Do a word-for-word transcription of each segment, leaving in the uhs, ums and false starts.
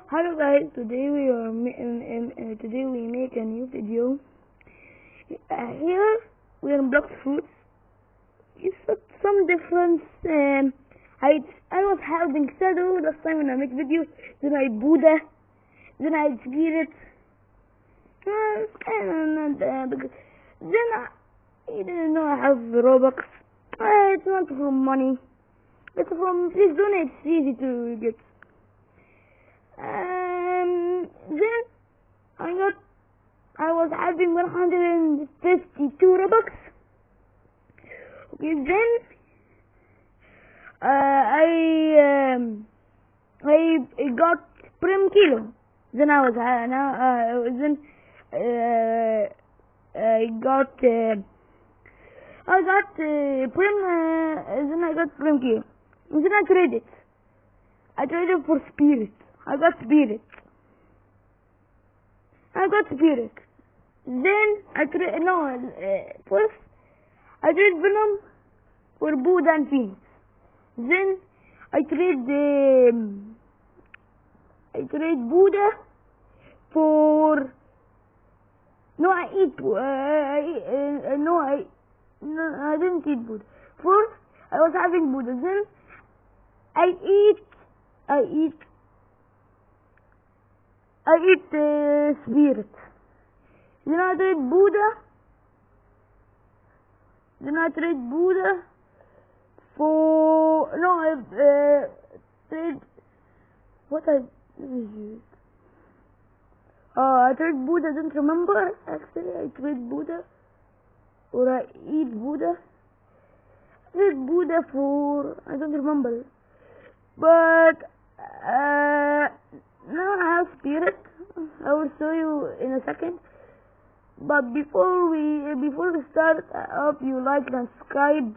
Hello guys, today we are ma- um, um, uh, today we make a new video. Uh, here we unblocked fruits. It's uh, some difference. Um, I I was having shadow last time when I make videos. Then I Buddha. Then I Spirit. Uh, and uh, because then I, I didn't know I have Robux. Uh, it's not from money. It's from please donate. It's easy to get. Um, then I got, I was having one hundred fifty-two Robux. Okay, then uh, I um, I got Prim Kilo. Then I was uh, now uh, then uh, I got uh, I got uh, Prim. Uh, then I got Prim Kilo. And then I traded. I traded for Spirit. I got Spirit. I got Spirit. Then I trade no uh, first I trade Venom for Buddha and Phoenix. Then I trade um, I trade Buddha for no I eat uh, I, uh, no I no I didn't eat Buddha. First I was having Buddha. Then I eat I eat I eat uh, Spirit. Then I trade Buddha. Then I trade Buddha for no I uh, trade what I uh, I trade Buddha. I don't remember actually. I trade Buddha or I eat Buddha. I trade Buddha for I don't remember, but uh, now I have Spirit. I will show you in a second. But before we before we start, I hope you like and subscribe,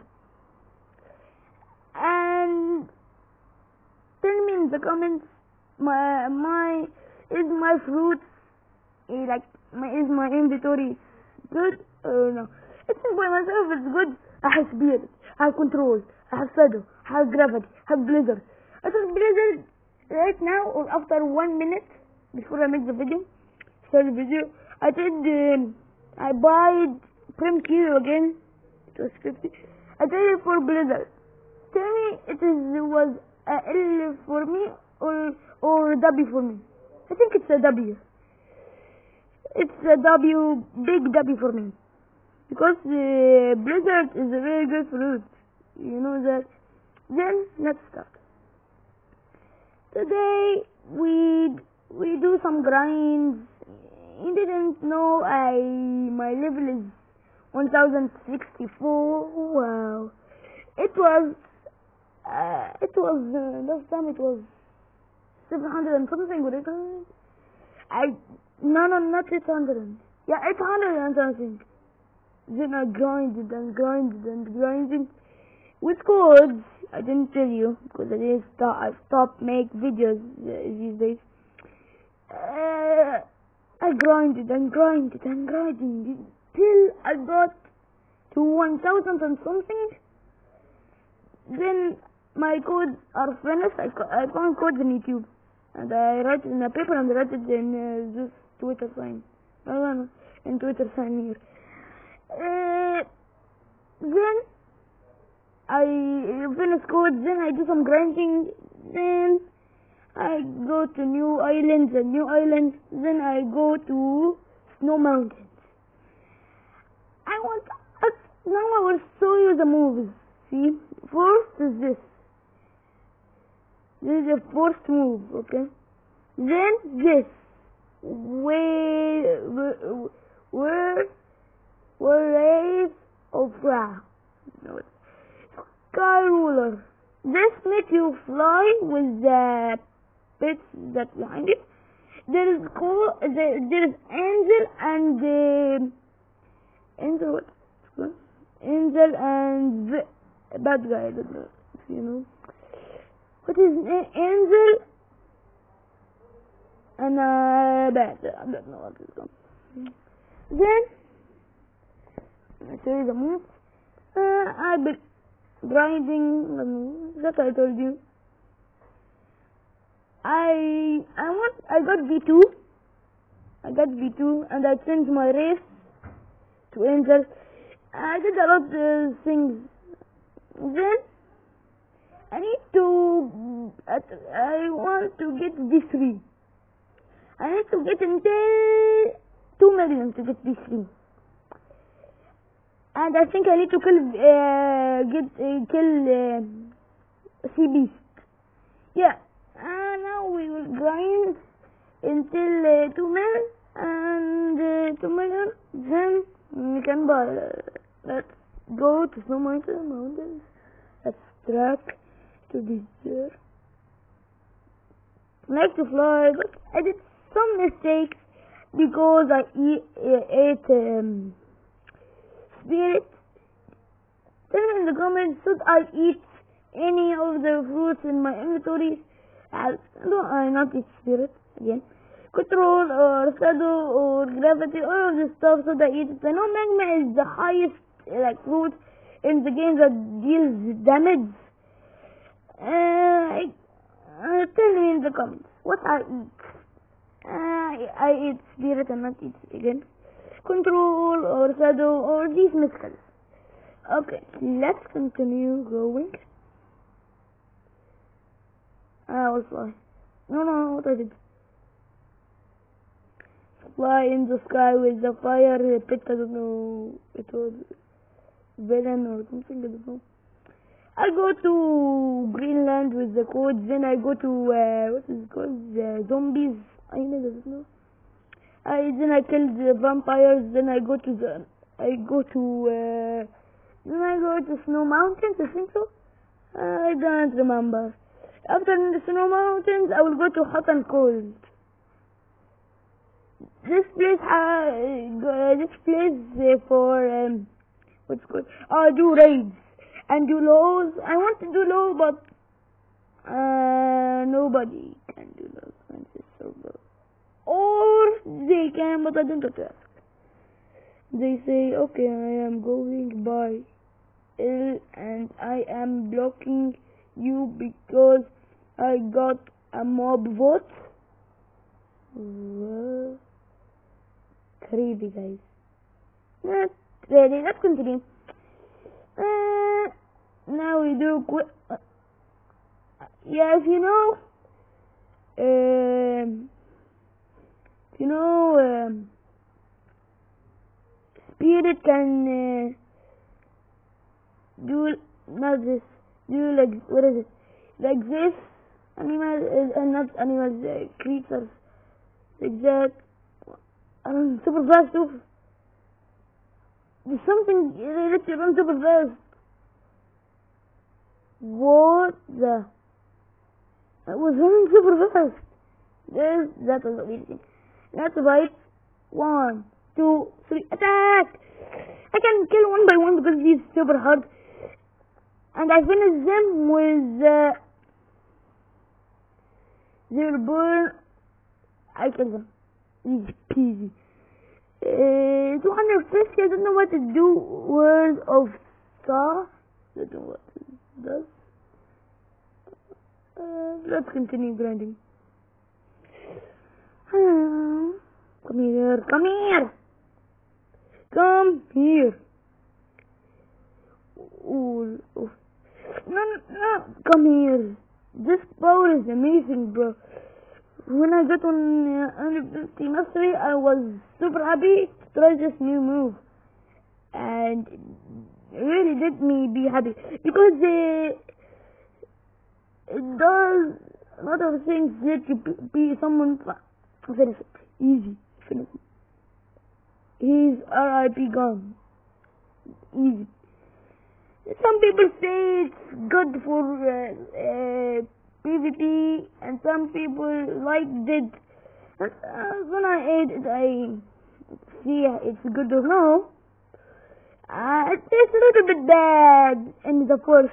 and tell me in the comments my my is my fruits eh, like my is my inventory good or no? It's by myself. It's good. I have Spirit. I have control. I have shadow. I have gravity. I have blizzard. I have blizzard right now or after one minute before I make the video. Start the video. I did. Um, I buy Prim Kilo again. It was fifty. I did it for Blizzard. Tell me, it is was a L for me or or W for me. I think it's a W. It's a W, big W for me, because the uh, Blizzard is a very good fruit. You know that. Then let's start. Today we we do some grinds. You didn't know I my level is one thousand sixty-four. Wow, it was uh, it was uh, last time it was seven hundred and something. What it was? I no no not eight hundred. Yeah, eight hundred and something. Then I grinded and grinded and grinded with codes. I didn't tell you because I didn't stop. I stopped make videos uh, these days. Uh, I grinded and grinded and grinded till I got to one thousand and something. Then my codes are finished. I, I found codes in YouTube and I write it in a paper and I write it in uh, this Twitter sign. I don't know, in Twitter sign here. Uh, then I finish codes. Then I do some grinding. Then I go to new islands and new islands. Then I go to snow mountains. I want uh, now I will show you the moves. See, first is this. This is the first move, okay? Then this. Where, where, where, where of Ra. No, Sky Ruler. This makes you fly with the bits that behind it. There is cool. There, there is Angel and uh, Angel. What? Angel and the bad guy. I don't know if you know. What is Angel and uh, bad? I don't know what is called. Then I show you the move. Uh, I be grinding. That I told you. I I want I got V two. I got V two and I changed my race to Angel. I did a lot of things. Then I need to I want to get V three. I need to get until two million to get V three. And I think I need to kill uh, get uh, kill uh, Sea Beast. Yeah. And now we will grind until uh, two million and uh, two million. Then we can buy. Uh, let's go to Snow Mountain mountains. Let's track to this there. I like to fly, but I did some mistakes because I eat, uh, ate um, spirit. Tell me in the comments, should I eat any of the fruits in my inventory? Uh, no, I not eat spirit again. Control or shadow or gravity, all of this stuff, so I eat it. I know magma is the highest uh, like fruit in the game that deals damage. Uh, uh, tell me in the comments what I eat. Uh, I eat spirit and not eat again. Control or shadow or these mythicals. Okay, let's continue going. I will fly. No, no, what I did. Fly in the sky with the fire pit. I don't know. It was villain or something. I don't know. I go to Greenland with the codes. Then I go to uh, what is it called? The zombies. I don't know. I then I kill the vampires. Then I go to the. I go to. Uh, then I go to Snow Mountains. I think so. Uh, I don't remember. After the Snow Mountains, I will go to Hot and Cold. This place, uh, this place uh, for um, what's called? Uh, do raids and do lows. I want to do low, but uh, nobody can do lows on this server. Or they can, but I don't have to ask. They say, okay, I am going by L and I am blocking you because I got a mob vote. Well, crazy guys. Not really. Let's continue. Uh, now we do quick. Uh, yeah, if you know, um, if you know, um, Spirit can uh, do not this. Do like what is it? Like this. Animals uh, and not animals, uh, creatures. Like that. I don't know, super fast too. There's something that you run super fast. What the? I was running super fast. There's, that was amazing. Let's fight. One, two, three, attack! I can kill one by one because he's super hard. And I finish them with uh, their burn. I kill them. Easy peasy. Uh, two hundred fifty, I don't know what to do. Word of Star. I don't know what it does. Uh, let's continue grinding. Hello. Come here. Come here. Come here. Ooh, ooh. No, no, no. Come here. This power is amazing, bro. When I got on uh, one hundred fifty mastery, I was super happy to try this new move. And it really did me be happy. Because uh, it does a lot of things that you be someone finish it. Easy. Finish it. He's R I P gone. Easy. Some people say it's good for uh, uh, PvP, and some people liked it. And, uh, when I ate it, I see it's good or no. Uh, it tastes a little bit bad in the first.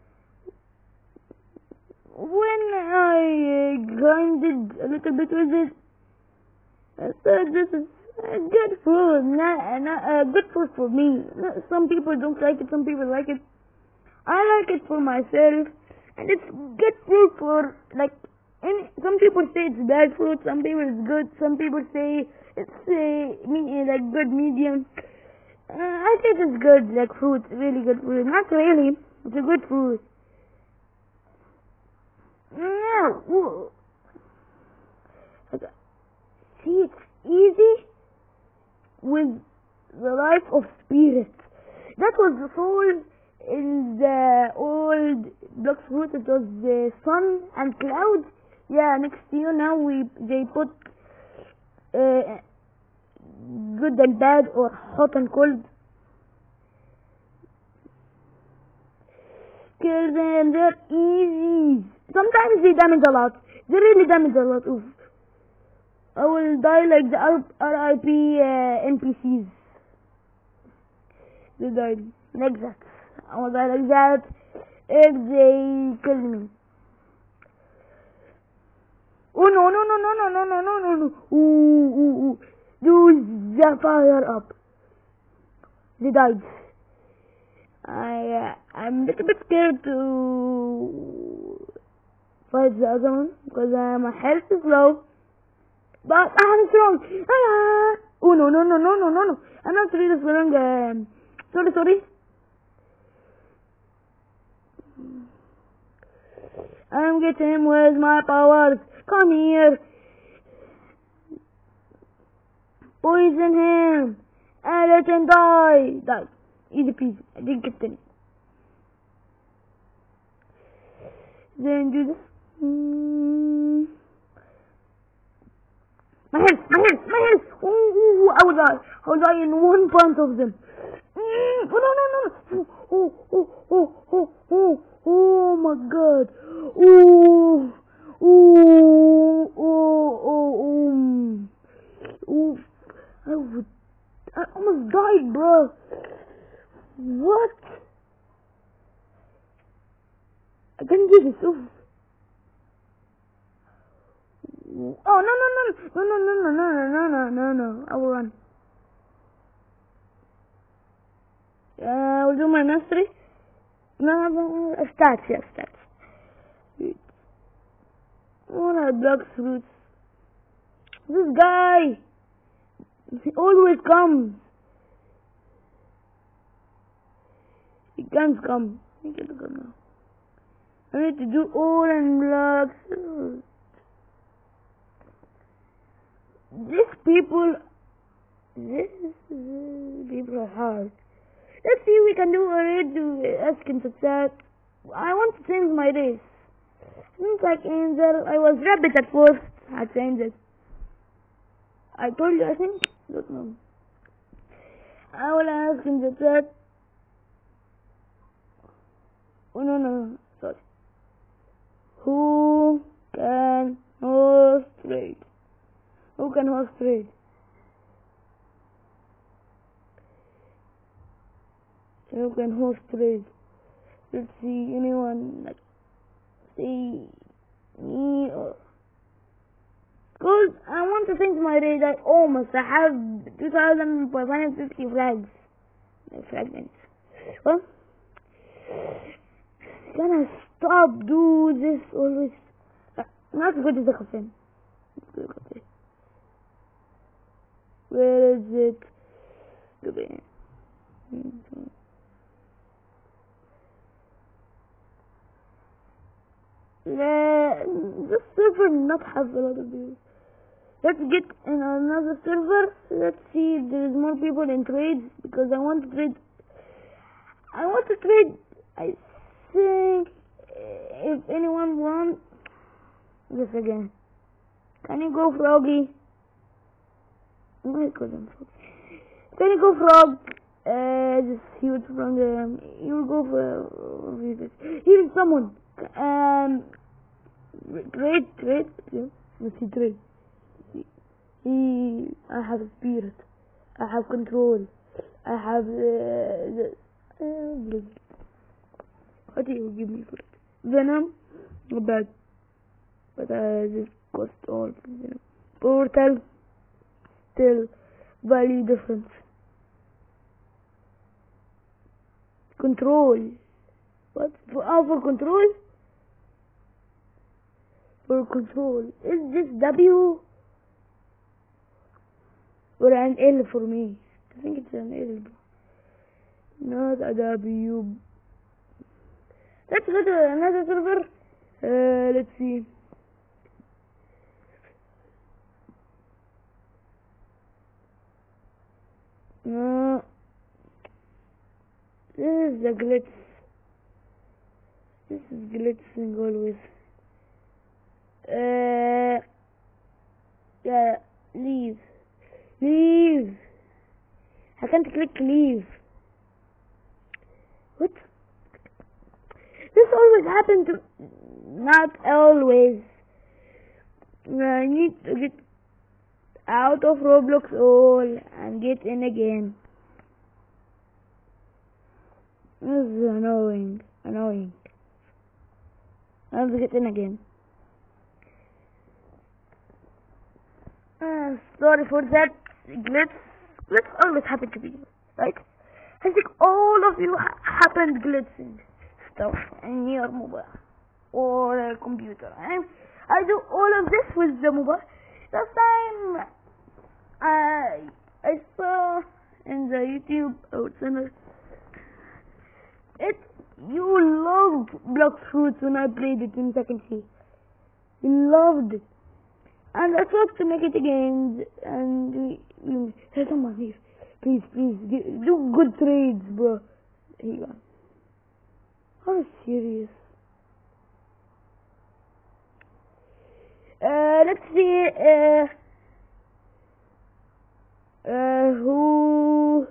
When I uh, grinded a little bit with it, I thought this is uh, good food, not, not uh, good food for me. Some people don't like it, some people like it. I like it for myself, and it's good food for like And some people say it's bad fruit, some people it's good, some people say it's uh, me, like good medium. Uh, I think it's good, like fruit, really good fruit. Not really, it's a good fruit. No. See, it's easy with the life of spirit. That was the soul in the old block fruit. It was the sun and clouds. Yeah, next to you now we they put uh, good and bad or hot and cold. Kill them, they're easy. Sometimes they damage a lot. They really damage a lot. Oof. I will die like the R I P uh, N P Cs. They died like that. I will die like that if they kill me. Oh no no no no no no no no no no! Ooh ooh ooh! Do the fire up. They died. I uh, I'm a little bit scared to fight the other one because uh, my health is low. But I'm strong. Ah! Oh no no no no no no no! I'm not really strong. Uh, sorry sorry. I'm getting with my powers. Come here. Poison him. And let him die. Die. Easy peasy. I didn't get any. Then do this. Mm. My health, my health, my health. Ooh, ooh, I will die. I will die in one punch of them. Mm. Oh, no, no, no. Oh, oh, oh, oh, oh, oh, my God. Ooh, ooh, oh, oh, um. Ooh. I would, I almost died, bro. What? I can't do this. Oof. Oh no no no no no no no no no no no no! I will run. Uh, I will do my mastery. No, no, uh, stats, yes, stats. What are block fruits? This guy, he always comes. He can't come. He can't come now. I need to do all in blocks. These people, these people are hard. Let's see if we can do a raid to ask him to chat. I want to change my race. Seems like Angel. I was rabbit at first. I changed it. I told you, I think. Don't know. I will ask him to chat. Oh no no, sorry. Who can host raid? Who can host raid? Who can host raid? Let's see, anyone like say me or cause I want to change my raid. I almost I have two thousand five hundred fifty flags. Fragments. Well, can I stop do this always? Uh, not as good as the coffin. Where is it? Okay. Uh, this server not have a lot of views. Let's get in another server. Let's see if there is more people in trades because I want to trade. I want to trade. I think if anyone wants this again. Can you go Froggy? Oh my God, I'm Frog. Can you go Frog? Uh, this huge from the. You will go for. Uh, here is someone. Um, trade, trade. Yeah, let's see trade. He, I have spirit. I have control. I have. Uh, the, uh, what do you give me for it? Venom, not bad. But uh, this cost all. Venom. Portal, still value difference. Control. What? For, oh, for control? for control. Is this W or an L for me? I think it's an L, not a W. Let's go to another server. Uh, let's see. No, this is the glitch. This is glitzing always. Uh, yeah, leave. Leave. I can't click leave. What? This always happens to... Not always. I need to get out of Roblox all and get in again. This is annoying. Annoying. I have to get in again. Uh, sorry for that glitch. Glitch always happen to me, right? I think all of you ha happened glitching stuff in your mobile or uh, computer. And I do all of this with the mobile. Last time I I saw in the YouTube channel, it you loved Blox Fruits when I played it in second C. You loved it. And I tried to make it again, and we, we, hey, someone here, please, please, do, do good trades, bro. Here you are. Are you serious? Uh, let's see, uh, uh, who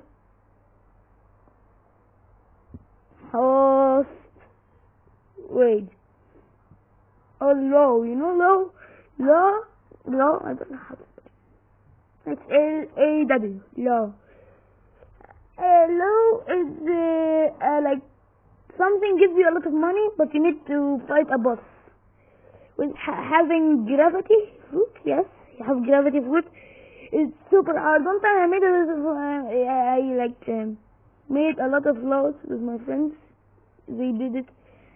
host, wait, oh, low, you know low, low? Low, I don't know how to spell it. It's L A W, low. Uh, low is uh, uh, like something gives you a lot of money, but you need to fight a boss. With ha having gravity fruit, yes, you have gravity fruit. It's super hard. One time I made a lot of, uh, I like um, made a lot of lows with my friends. They did it,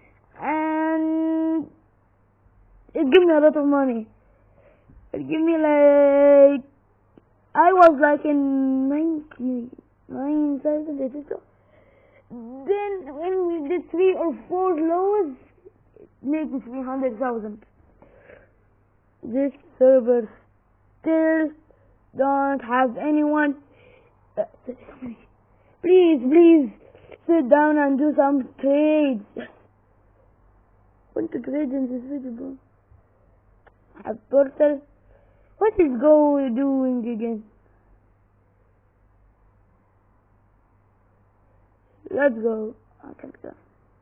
and it gave me a lot of money. It gave me like, I was like in ninety-nine thousand, I think so. Then when we did three or four lows, it made me three hundred thousand. This server still don't have anyone. Uh, please, please, sit down and do some trades. Want to trade in this video? A portal. What is Go doing again? Let's go. I can go.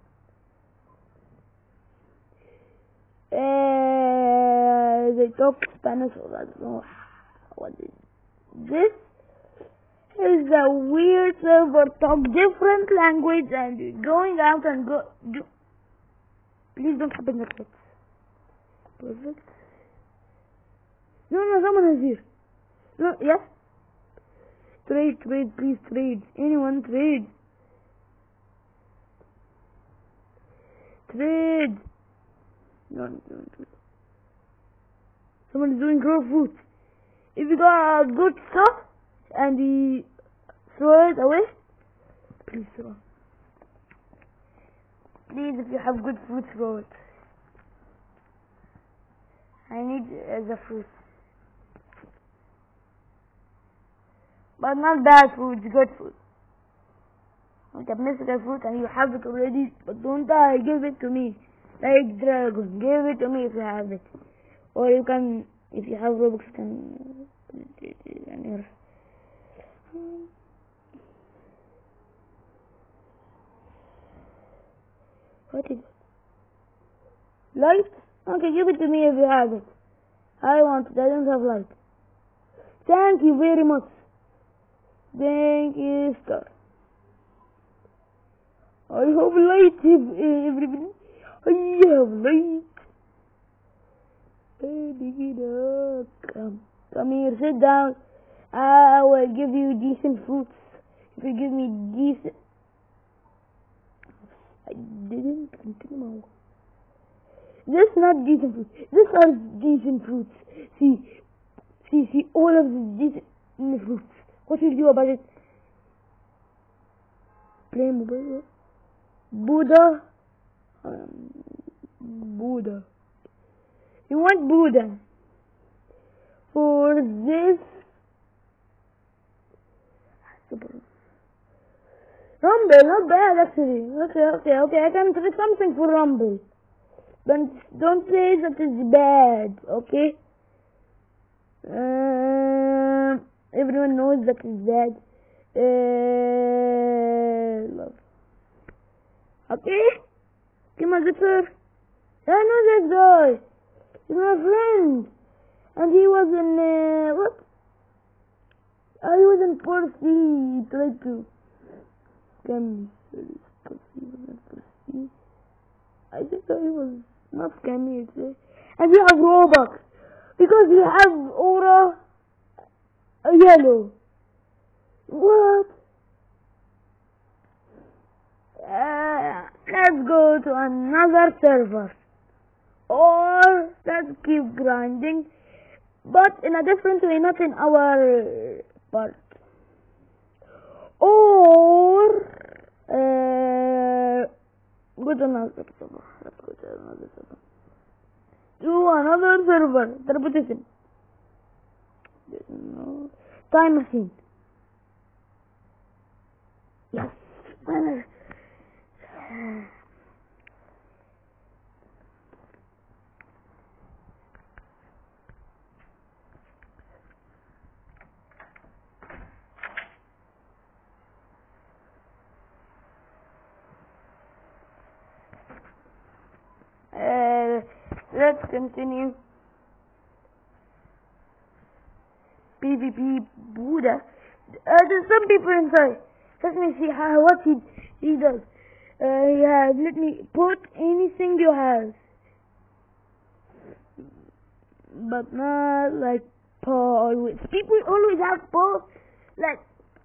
Uh, they talk Spanish, or I don't know what is this. Is a weird server talk different language and going out and go. Do, please don't happen like that. Perfect. No, no, someone is here. No, yes? Trade, trade, please trade. Anyone trade. Trade. No, no, no. Someone is doing grow fruit. If you got good stuff and he throw it away, please throw. Please, if you have good fruit, throw it. I need uh, the fruit. But not bad food, good food. Like a mystical fruit and you have it already, but don't die, give it to me. Like dragon, give it to me if you have it. Or you can, if you have Robux, you can put it in your... What is it? Light? Okay, give it to me if you have it. I want it, I don't have light. Thank you very much. Thank you, star. I have light, everybody. I have light. Come, come here, sit down. I will give you decent fruits. If you give me decent... I didn't continue. This not decent fruits. These are decent fruits. See, see, see, all of these decent fruits. What should you do about it? Play mobile. Buddha. Um, Buddha. You want Buddha. For this. Rumble, not bad actually. Okay, okay, okay. I can try something for Rumble. But don't say that it's bad, okay? Uh, everyone knows that it's bad. Uh, love. Okay? Come on, Zipper. I know this guy. He's my friend. And he was in, uh, what? Uh, he was in Percy. He tried to scam me. Percy was in Percy. I think that he was not scammy, actually. And he has Robux. Because he has aura a yellow. What? Uh, let's go to another server. Or let's keep grinding. But in a different way, not in our part. Or uh, go to another server. Let's go to another server. To another server. The repetition. No. Time machine. Yes. Uh, let's continue. PvP Buddha. Uh, there's some people inside. Let me see how what he he does. Uh, he has. Let me put anything you have, but not like Paul. Always people always have Paul. Like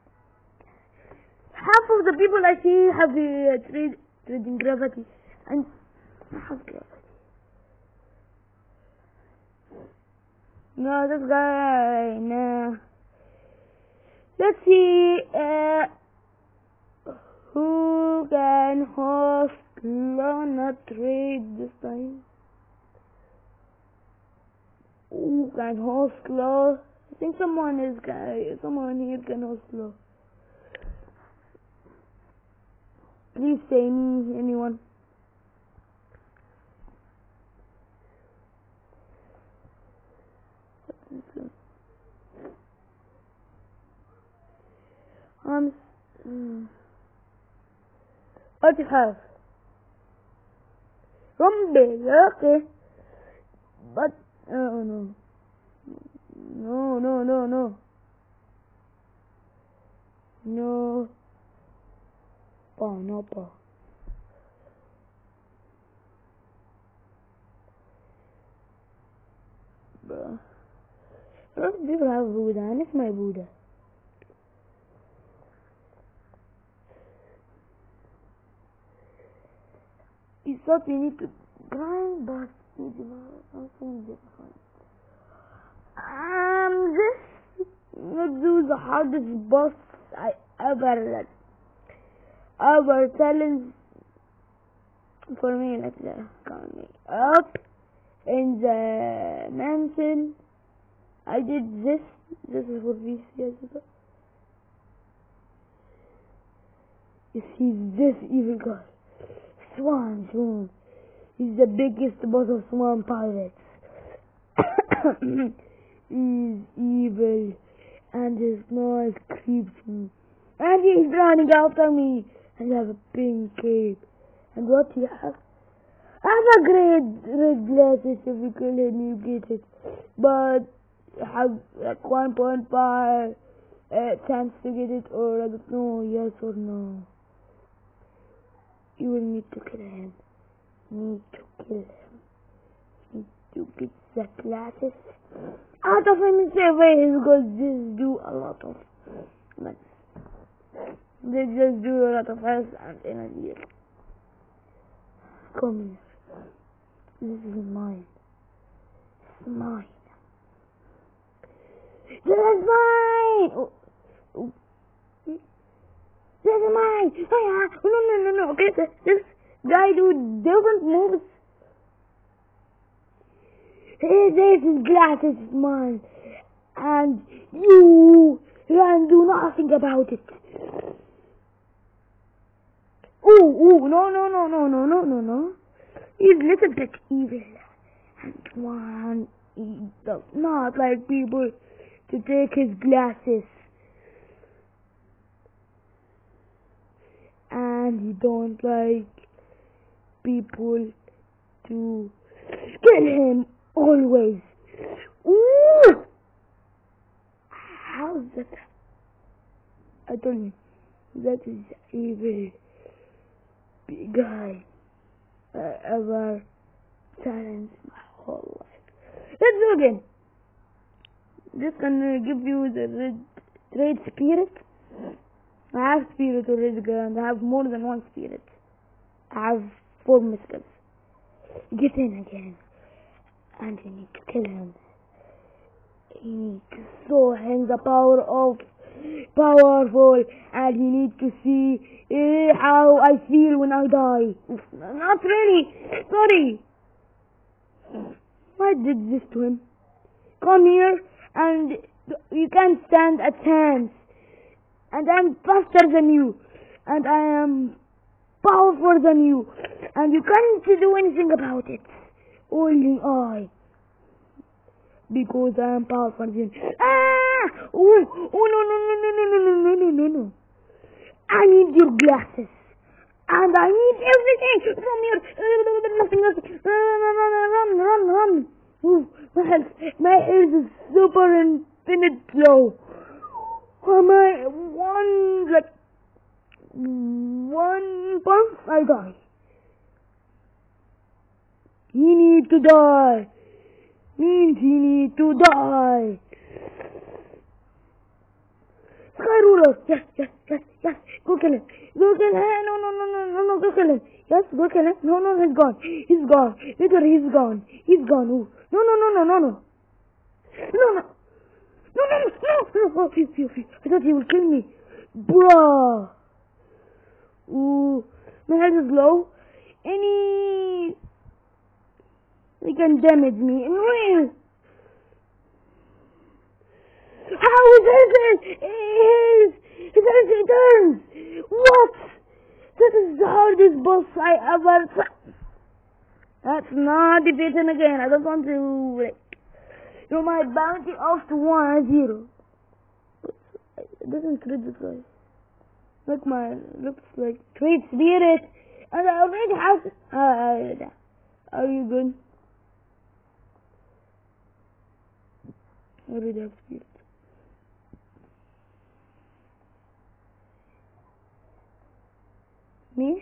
half of the people I see have the uh, trade trading gravity and I have gravity. No, this guy, no. Let's see, uh, who can host law, not trade this time. Who can host law? I think someone is, uh, someone here can host law. Please say me, anyone. Um, mm. What do you have? Rumble, okay. But, oh no. No, no, no, no. No. Oh, no, pa. Bruh. A lot of people have Buddha, and it's my Buddha. You thought you need to grind, but you do something different. Um, this would do the hardest boss I ever like, ever challenge for me, like the coming up in the mansion. I did this. This is for V C, I suppose. You see this evil guy. Swan Swan. He's the biggest boss of Swan Pirates. He's evil and his nose creeps me. And he's running after me. And he has a pink cape. And what he has? I have a great red glasses if you kill him you get it. But I have like one point five uh, chance to get it, or I don't know, yes or no. You will need to kill him. Need to kill him. Need to get the glasses out of him in seven ways, because this do a lot of like, they just do a lot of us and energy. Come here. This is mine. This is mine. This is mine! Oh, oh. This is mine! Oh yeah! No, no, no, no. Okay, this, this guy do different moves. This is glasses is mine. And you can do nothing about it. Oh, oh, no, no, no, no, no, no, no, no. He's a little bit evil. And one, he does not like people to take his glasses. And he don't like people to kill him always. Ooh! How's that? I told you, that is evil big guy I ever challenged my whole life. Let's do again. This can uh, give you the red, red spirit. I have spirit already, and I have more than one spirit. I have four muscles. Get in again, and you need to kill him. You need to show him the power of powerful, and you need to see uh, how I feel when I die. Oof, not really. Sorry. I did this to him. Come here, and you can't stand a chance. And I'm faster than you, and I am powerful than you, and you can't do anything about it. Only I. Because I am powerful than you. Ah! Oh, oh no, no, no, no, no, no, no, no, no, no. I need your glasses. And I need everything from your... Nothing, nothing. Run, run, run, run. Oh, my health, my health is super infinite low. Am I one, like, one pump, I die. He need to die. Means he need to die. Sky Ruler. Yes, yes, yes, yes. Go kill him. Go kill him. No, no, no, no, no, no. Go kill him. Yes, go kill him. No, no, he's gone. He's gone. Literally, he's gone. He's gone. Ooh. No, no, no, no, no, no. No, no. No, no, no, no. Oh, phew, phew, phew. I thought he would kill me. Bruh. Ooh. My health is low. Any... They can damage me. How is this? It it turns. What? This is the hardest boss I ever. That's not defeating again. I don't want to. Like, you know, my bounty off to one zero. It doesn't create this guy. Look, my looks like trade spirit, and I already have. Uh, are you good? I already have spirit. Me?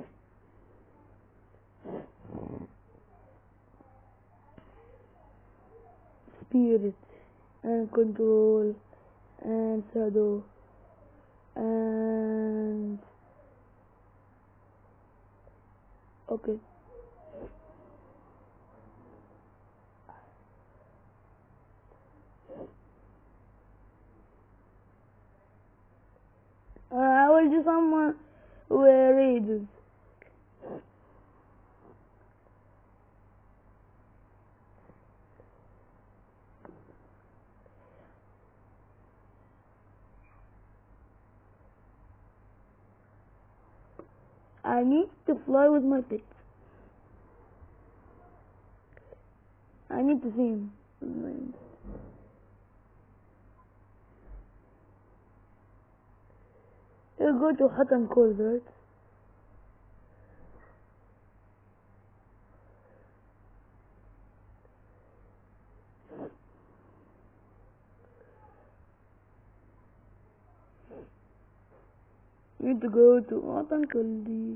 Spirit and control and shadow and okay. Uh, I will do some uh, raids. I need to fly with my pet. I need to see him. You go to hot and cold, right? You need to go to hot and cold.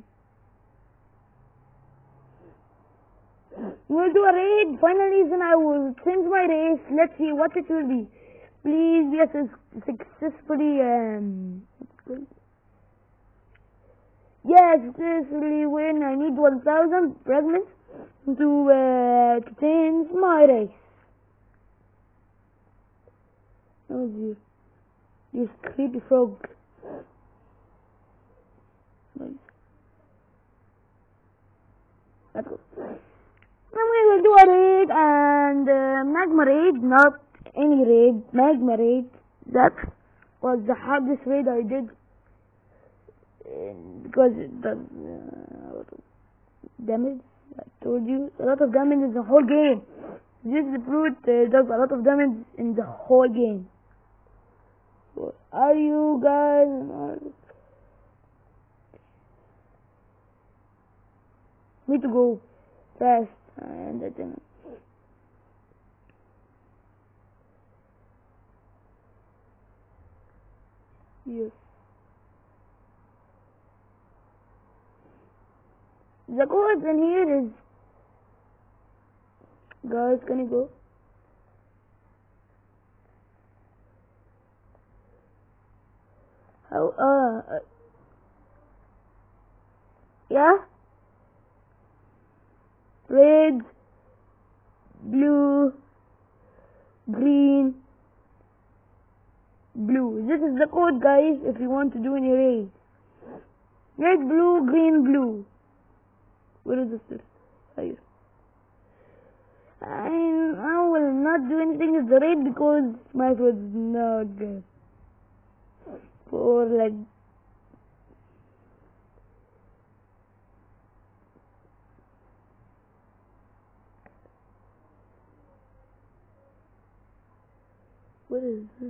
We'll do a raid. Finally, then I will change my race. Let's see what it will be. Please, yes, it's successfully um. Yes, successfully win. I need one thousand fragments. to uh, to change my race. Oh dear, you creepy frog. Nice. Let's go. Now we will do a raid and uh, magma raid, not any raid, magma raid. That was the hardest raid I did uh, because it does uh, a lot of damage. I told you, a lot of damage in the whole game. This fruit uh, does a lot of damage in the whole game. So, are you guys? Need to go fast and I think. Yes. The code in here is. Guys, can you go? How? Uh, uh. Yeah? Red, blue, green, blue. This is the code, guys, if you want to do any raid. Red, blue, green, blue. Where is this? Here. I, I will not do anything with the raid because my food is not good. For like what is this?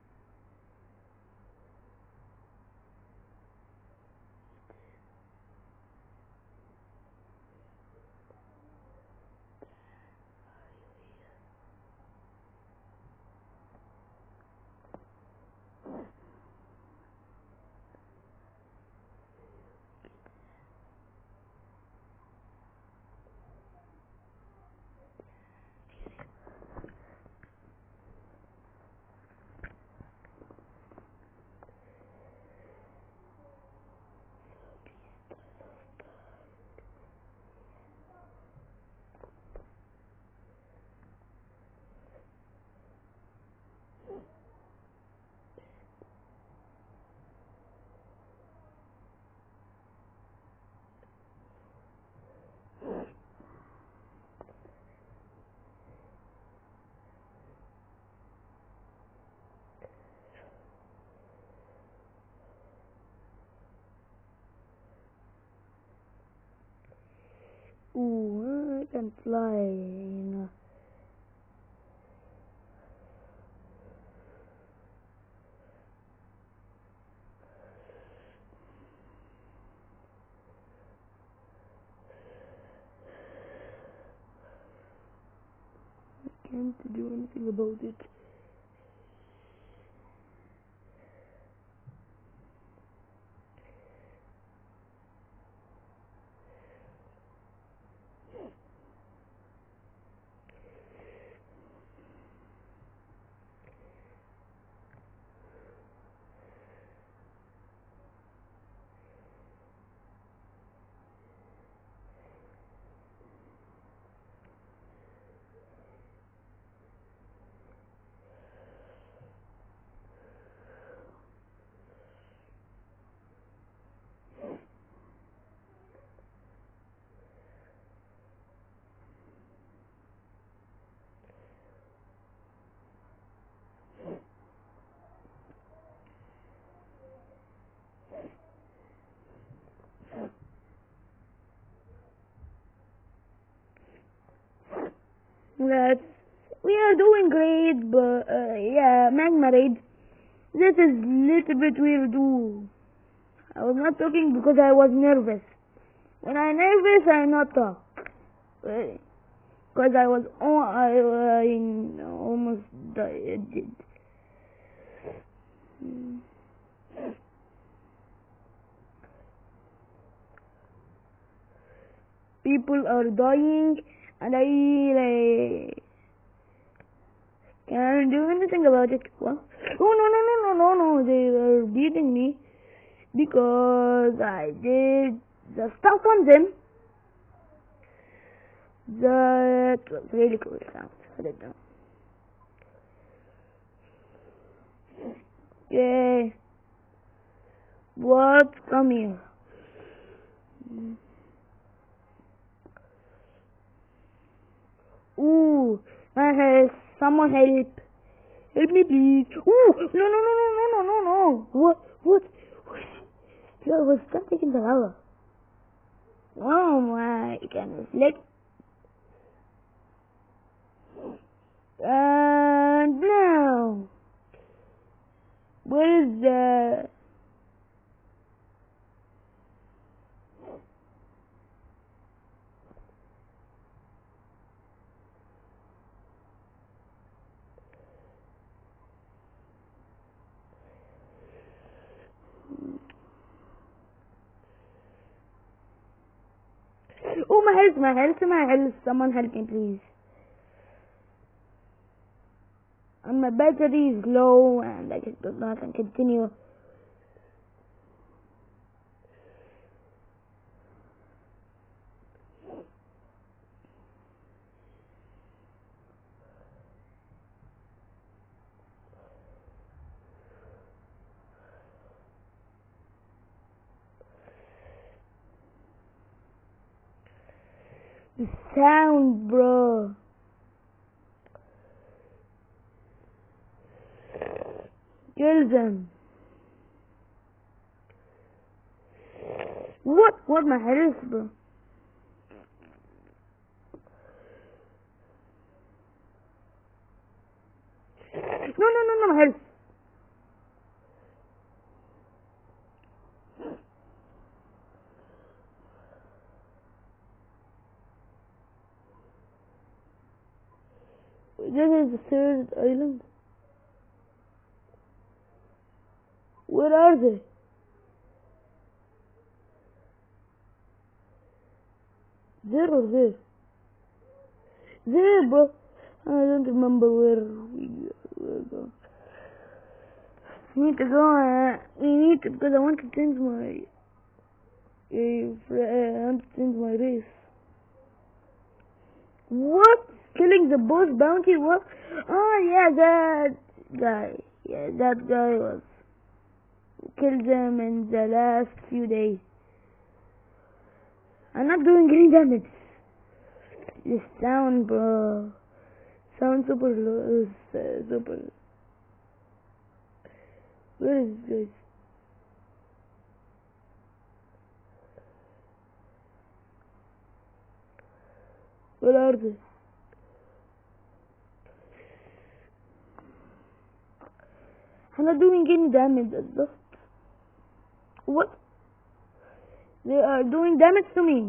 Ooh, I can fly. You know. I can't do anything about it. Let's, we are doing great, but uh, yeah, magma raid. This is little bit weird too. I was not talking because I was nervous. When I'm nervous, I not talk. Because I was oh, I, I almost died. Did. People are dying, and I like, can't do anything about it. What? Oh no no no no no no! They were beating me because I did the stuff on them. That was really cool sound. Put it down. Okay. What? Come here. Ooh, my head. Someone help. Help me, please. Ooh, no, no, no, no, no, no, no, no. What? What? Yo, was that taking the lava? Oh my goodness. Let. And now. Where is the. Oh, my health, my health, my health. Someone help me, please. And my battery is low, and I just don't know I can continue. The sound, bro. Kill them. What? What my head is, bro? No, no, no, no, my head. This is the third island. Where are they? There or there? There, bro. I don't remember where we were going. We need to go. Uh, we need to because I want to change my. Uh, I want to change my race. What? Killing the boss bounty? What? Oh yeah, that guy. Yeah, that guy was killed them in the last few days. I'm not doing any damage. This sound, bro. Sound super low. Uh, super. Where is this? Where are they? I'm not doing any damage. Just what? They are doing damage to me.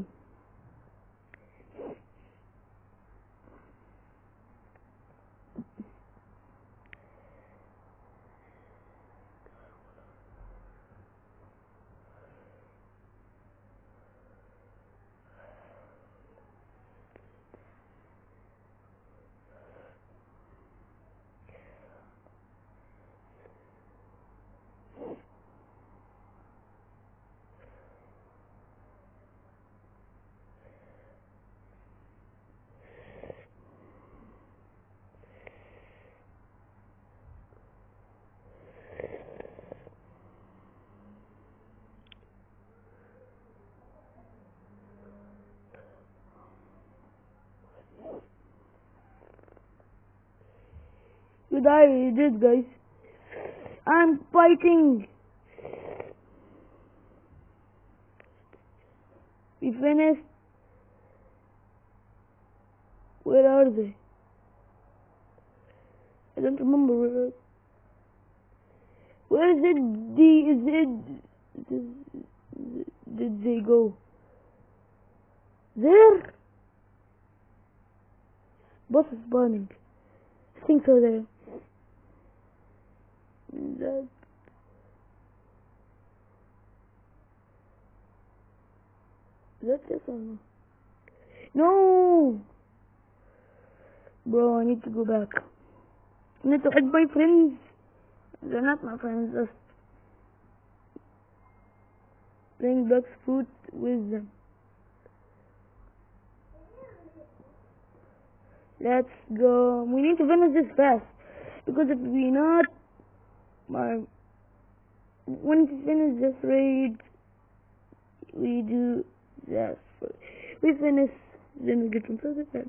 You die, you did, guys. I'm fighting. We finished. Where are they? I don't remember where. Where is it? The is it? Did, did they go? There. Boss is burning. I think so. There. That. That's it or no? No! Bro, I need to go back. I need to help my friends. They're not my friends, just playing Blox Fruit with them. Let's go. We need to finish this fast. Because if we not... My, once we finish this raid, we do this. We finish, then we get some further fast.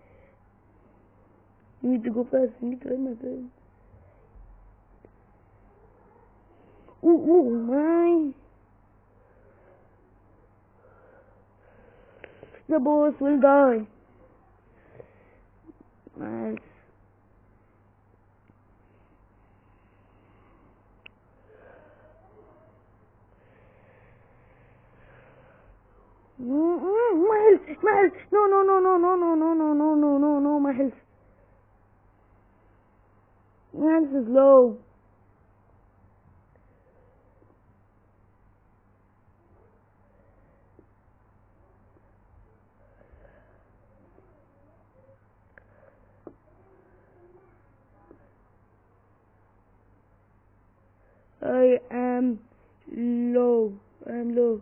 We need to go fast. We need to hit my friend. Ooh, ooh, my. The boss will die. Nice. Mm, mm, my health, my health. No, no, no, no, no, no, no, no, no, no, no, no, my health. My health is low. I am low. I am low.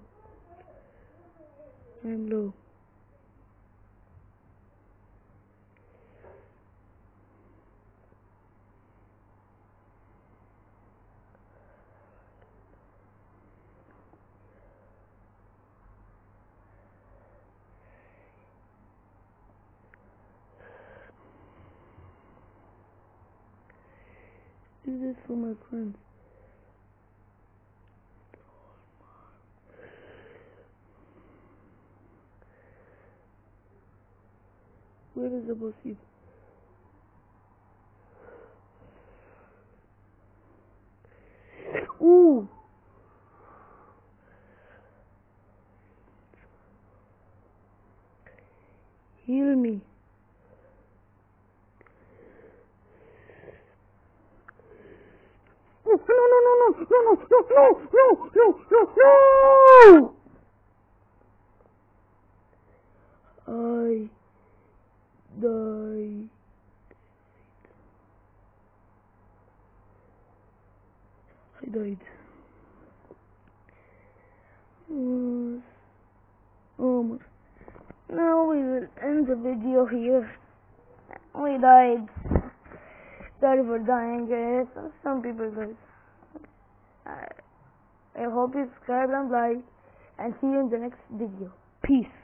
I am low. Do this for my friends. Where is the boss? Ooh! Heal me. Oh, no, no, no, no, no, no, no, no, no, no, no! I died. I died. Almost. Now we will end the video here. We died. Sorry for dying, guys. Some people died. I, I hope you subscribe and like, and see you in the next video. Peace.